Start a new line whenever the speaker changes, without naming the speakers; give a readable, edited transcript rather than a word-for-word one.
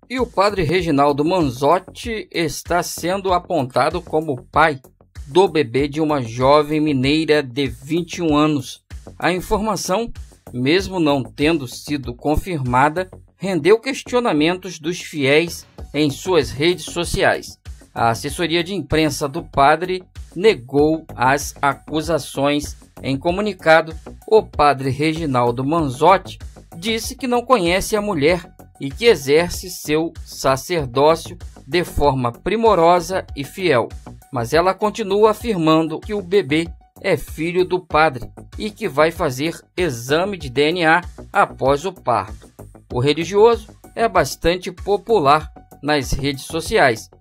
E o padre Reginaldo Manzotti está sendo apontado como pai do bebê de uma jovem mineira de 21 anos. A informação, mesmo não tendo sido confirmada, rendeu questionamentos dos fiéis em suas redes sociais. A assessoria de imprensa do padre negou as acusações. Em comunicado, o padre Reginaldo Manzotti disse que não conhece a mulher e que exerce seu sacerdócio de forma primorosa e fiel. Mas ela continua afirmando que o bebê é filho do padre e que vai fazer exame de DNA após o parto. O religioso é bastante popular nas redes sociais